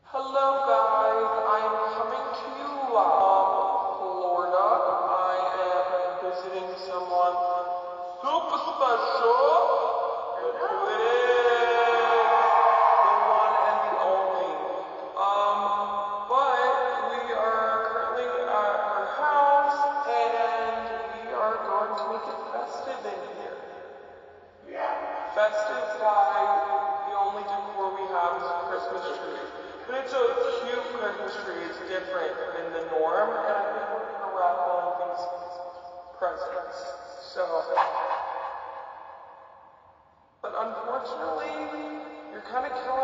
Hello guys, I am coming to you from Florida. I am visiting someone super special. Look who it is. The one and the only. But we are currently at her house and we are going to make it festive in here. Festive by the only decor we have is a Christmas tree. But it's a cute Christmas tree. It's different than the norm, and I think we're going to wrap all of these presents. But unfortunately, you're kind of killing